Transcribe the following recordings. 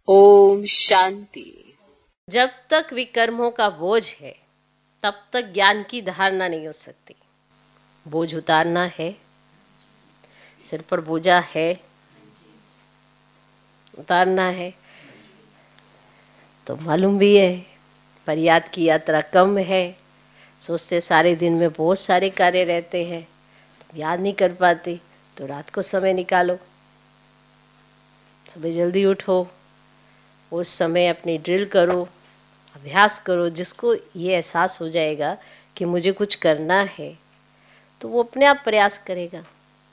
ओम शांति। जब तक विकर्मों का बोझ है तब तक ज्ञान की धारणा नहीं हो सकती। बोझ उतारना है, सिर पर बोझा है, उतारना है, तो मालूम भी है। पर याद की यात्रा कम है, सोचते सारे दिन में बहुत सारे कार्य रहते हैं, तो याद नहीं कर पाते। तो रात को समय निकालो, सुबह जल्दी उठो, उस समय अपनी ड्रिल करो, अभ्यास करो। जिसको ये एहसास हो जाएगा कि मुझे कुछ करना है, तो वो अपने आप प्रयास करेगा।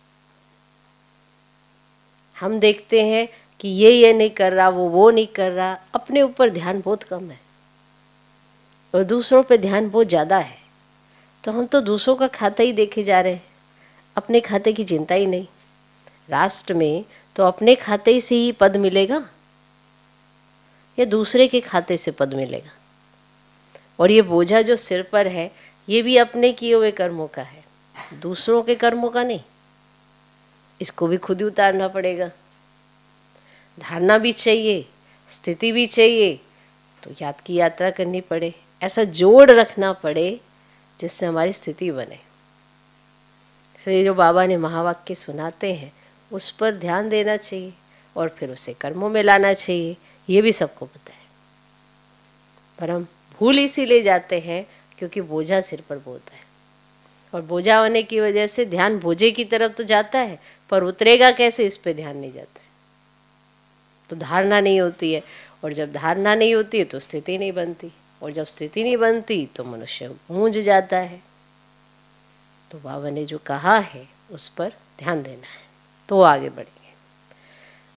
हम देखते हैं कि ये नहीं कर रहा, वो नहीं कर रहा, अपने ऊपर ध्यान बहुत कम है और दूसरों पे ध्यान बहुत ज़्यादा है। तो हम तो दूसरों का खाता ही देखे जा रहे हैं, अपने खाते की चिंता ही नहीं। राष्ट्र में तो अपने खाते से ही पद मिलेगा या दूसरे के खाते से पद मिलेगा। और ये बोझा जो सिर पर है, ये भी अपने किए हुए कर्मों का है, दूसरों के कर्मों का नहीं। इसको भी खुद ही उतारना पड़ेगा। धारणा भी चाहिए, स्थिति भी चाहिए, तो याद की यात्रा करनी पड़े, ऐसा जोड़ रखना पड़े जिससे हमारी स्थिति बने। इसलिए जो बाबा ने महावाक्य सुनाते हैं उस पर ध्यान देना चाहिए और फिर उसे कर्मों में लाना चाहिए। ये भी सबको पता है, पर हम भूल इसीलिए जाते हैं क्योंकि बोझा सिर पर बोझा है। और बोझा होने की वजह से ध्यान बोझे की तरफ तो जाता है, पर उतरेगा कैसे इस पे ध्यान नहीं जाता है। तो धारणा नहीं होती है, और जब धारणा नहीं होती है तो स्थिति नहीं बनती, और जब स्थिति नहीं बनती तो मनुष्य गूंज जाता है। तो बाबा ने जो कहा है उस पर ध्यान देना है, तो आगे बढ़े।